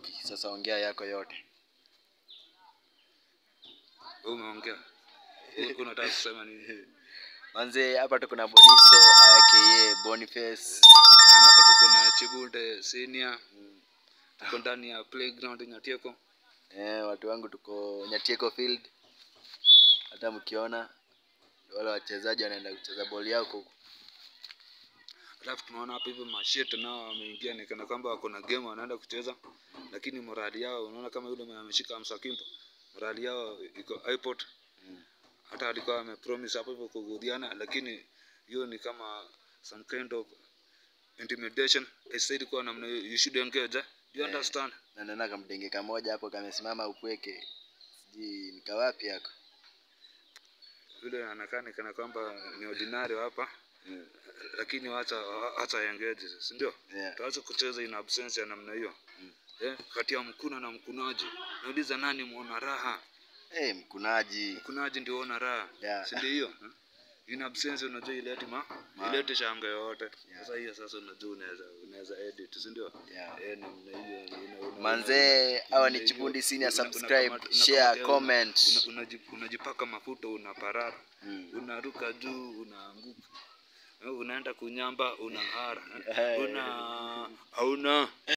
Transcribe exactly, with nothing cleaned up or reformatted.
sitoki. Sasa ongea yako yote. Umeongea. Unataka kusema nini? Manze hapa tuko na Boniso aka Boniface. Na hapa tuko na Chibundi senior. Tuko ndani ya playground Nyatieko. Eh, watu wangu tuko Nyatieko field. Hata mkiona wale wachezaji wanaenda kucheza boli yao huko. Alafu tunaona hapa hivi mashete nao wameingia ni kana kwamba wako na game wanaenda kucheza, lakini morali yao unaona kama yule ameshika msakimpo. Morali yao iko iPod. Mm. Hata alikuwa amepromise hapo hivyo kugudiana, lakini hiyo ni kama some kind of intimidation. I said kwa namna you should engage. Do you understand? Na naona kama mdenge kamoja hapo kamesimama upweke. Siji nika wapi yako. Yule anakaa kana kwamba ni ordinary hapa. Mm. Lakini wacha acha engage, si ndio? Yeah. Tuache kucheza in absence ya namna hiyo. Mm. Eh, kati ya mkuna na mkunaji. Nauliza nani muona raha? Eh, hey, mkunaji. Mkunaji ndio ona raha. Yeah. Si ndio hiyo? In absence unajua ile ati ma ile shanga yote. Sasa hiyo sasa unajua unaweza unaweza edit, si ndio? Yeah. Eh, namna hiyo. Manze hawa ni Chibundi senior, subscribe, share, comment. Unajipaka mafuta unaparara. Mm. Unaruka juu unaanguka. Unaenda kunyamba unahara. Una hauna